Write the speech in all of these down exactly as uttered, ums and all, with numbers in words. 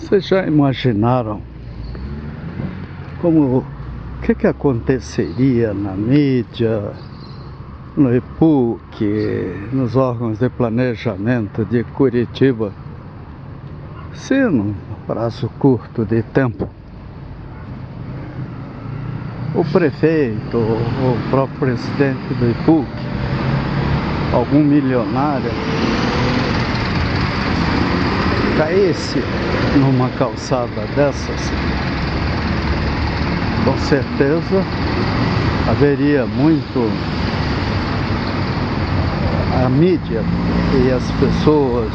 Vocês já imaginaram como o que, que aconteceria na mídia, no E P U C, nos órgãos de planejamento de Curitiba, se num prazo curto de tempo o prefeito, o próprio presidente do E P U C, algum milionário, caísse numa calçada dessas, com certeza haveria muito a mídia e as pessoas,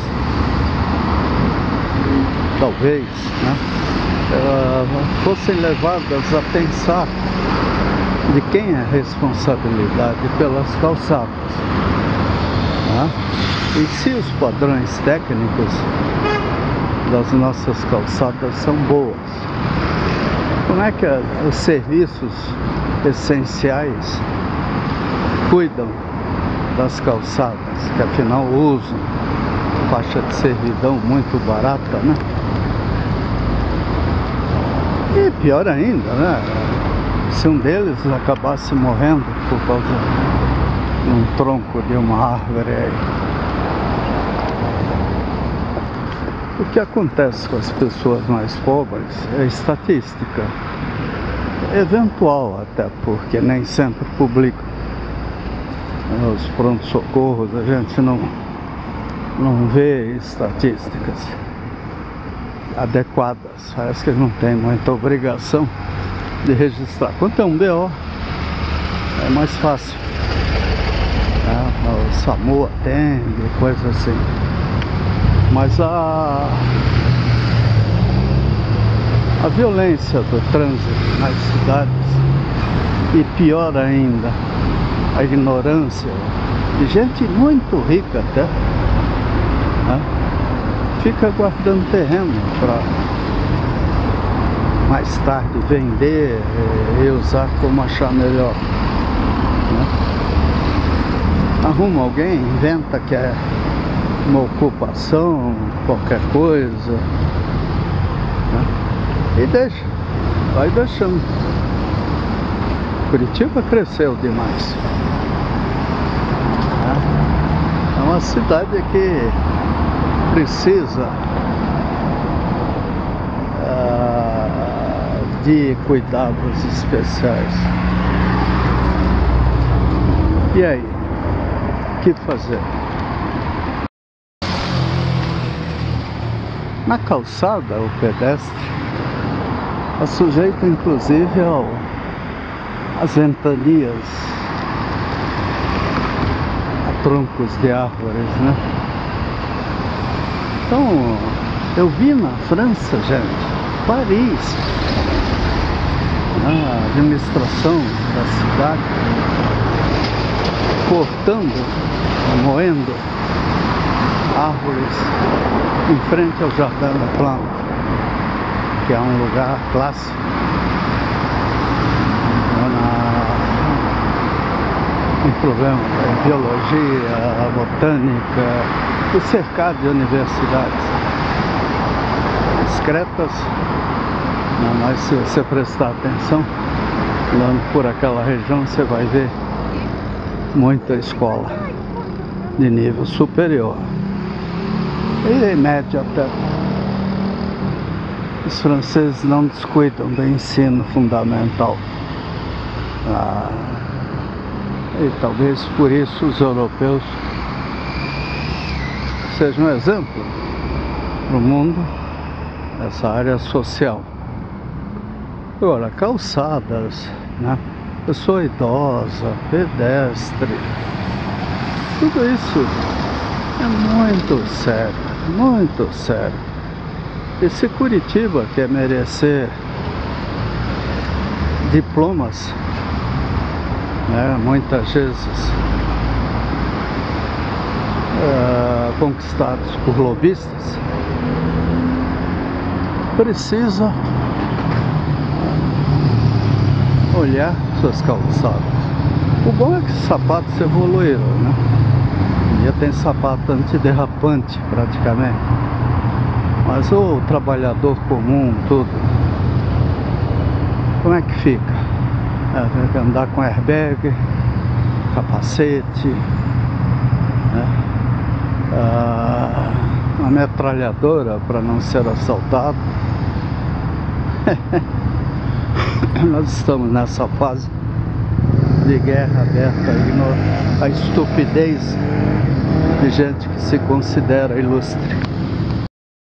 talvez, né, uh, fossem levadas a pensar de quem é a responsabilidade pelas calçadas, né? E se os padrões técnicos das nossas calçadas são boas, como é que os serviços essenciais cuidam das calçadas, que afinal usam faixa de servidão muito barata, né? E pior ainda, né? Se um deles acabasse morrendo por causa de um tronco de uma árvore aí. O que acontece com as pessoas mais pobres é estatística, eventual até, porque nem sempre publicam. Os pronto-socorros, a gente não, não vê estatísticas adequadas, parece que não tem muita obrigação de registrar. Quanto é um B O, é mais fácil, né? O SAMU atende, coisa assim. Mas a, a violência do trânsito nas cidades, e pior ainda, a ignorância de gente muito rica até, né, fica guardando terreno para mais tarde vender e usar como achar melhor, né? Arruma alguém, inventa que é uma ocupação, qualquer coisa, né? E deixa, vai deixando. Curitiba cresceu demais, né? É uma cidade que precisa uh, de cuidados especiais. E aí, o que fazer? Na calçada, o pedestre é sujeito inclusive ao, às ventanias, a troncos de árvores, né? Então, eu vi na França, gente, Paris, a administração da cidade cortando, moendo árvores em frente ao Jardim da Planta, que é um lugar clássico em problema em biologia, botânica, e cercado de universidades discretas, mas se você prestar atenção, andando por aquela região, você vai ver muita escola de nível superior e médio até. Os franceses não descuidam do ensino fundamental, ah, e talvez por isso os europeus sejam um exemplo para o mundo nessa área social. Agora, calçadas, né? Pessoa idosa, pedestre, tudo isso é muito sério, muito sério. E se Curitiba quer merecer diplomas, né, muitas vezes uh, conquistados por lobistas, precisa olhar suas calçadas. O bom é que os sapatos evoluíram, né? Já tem sapato antiderrapante praticamente. Mas Mas o trabalhador comum, tudo, como é que fica? É, tem que andar com airbag, capacete, né? Ah, uma metralhadora para não ser assaltado. Nós estamos nessa fase de guerra aberta aí, no, a estupidez de gente que se considera ilustre.